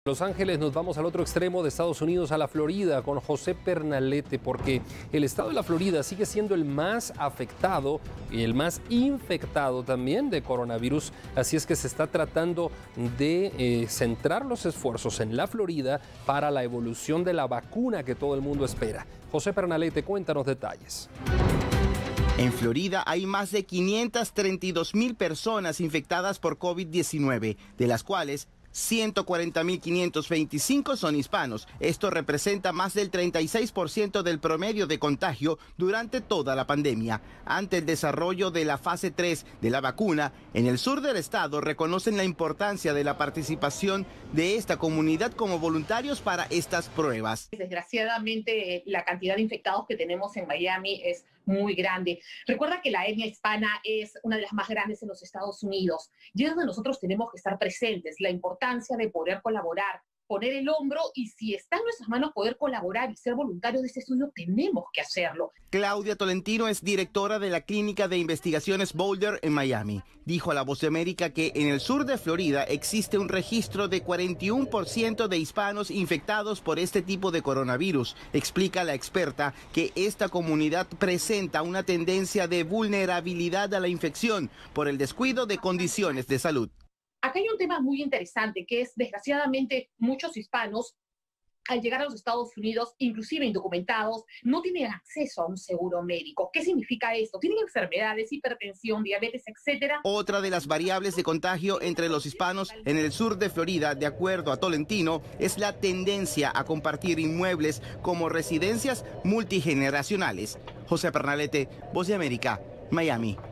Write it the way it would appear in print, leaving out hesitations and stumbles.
Los Ángeles, nos vamos al otro extremo de Estados Unidos, a la Florida, con José Pernalete, porque el estado de la Florida sigue siendo el más afectado y el más infectado también de coronavirus. Así es que se está tratando de centrar los esfuerzos en la Florida para la evolución de la vacuna que todo el mundo espera. José Pernalete, cuéntanos detalles. En Florida hay más de 532,000 personas infectadas por COVID-19, de las cuales 140,525 son hispanos. Esto representa más del 36% del promedio de contagio durante toda la pandemia. Ante el desarrollo de la fase 3 de la vacuna, en el sur del estado reconocen la importancia de la participación de esta comunidad como voluntarios para estas pruebas. Desgraciadamente, la cantidad de infectados que tenemos en Miami es muy grande. Recuerda que la etnia hispana es una de las más grandes en los Estados Unidos y es donde nosotros tenemos que estar presentes. La importancia de poder colaborar, poner el hombro, y si está en nuestras manos poder colaborar y ser voluntarios de este estudio, tenemos que hacerlo. Claudia Tolentino es directora de la Clínica de Investigaciones Boulder en Miami. Dijo a La Voz de América que en el sur de Florida existe un registro de 41% de hispanos infectados por este tipo de coronavirus. Explica la experta que esta comunidad presenta una tendencia de vulnerabilidad a la infección por el descuido de condiciones de salud. Acá hay un tema muy interesante, que es, desgraciadamente, muchos hispanos, al llegar a los Estados Unidos, inclusive indocumentados, no tienen acceso a un seguro médico. ¿Qué significa esto? Tienen enfermedades, hipertensión, diabetes, etcétera. Otra de las variables de contagio entre los hispanos en el sur de Florida, de acuerdo a Tolentino, es la tendencia a compartir inmuebles como residencias multigeneracionales. José Pernalete, Voz de América, Miami.